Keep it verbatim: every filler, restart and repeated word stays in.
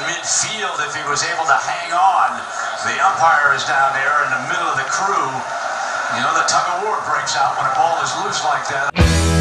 midfield if he was able to hang on. The umpire is down there in the middle of the crew. You know, the tug of war breaks out when a ball is loose like that.